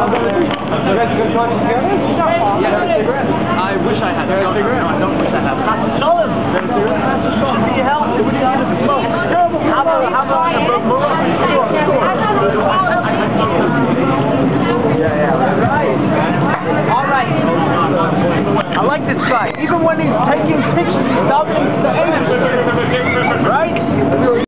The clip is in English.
guys go join us together? I wish I had a shot. No, I don't wish I had. Nolan! Need help? What do you need to smoke? How about All right. I like this guy. Even when he's taking pictures, he's out in the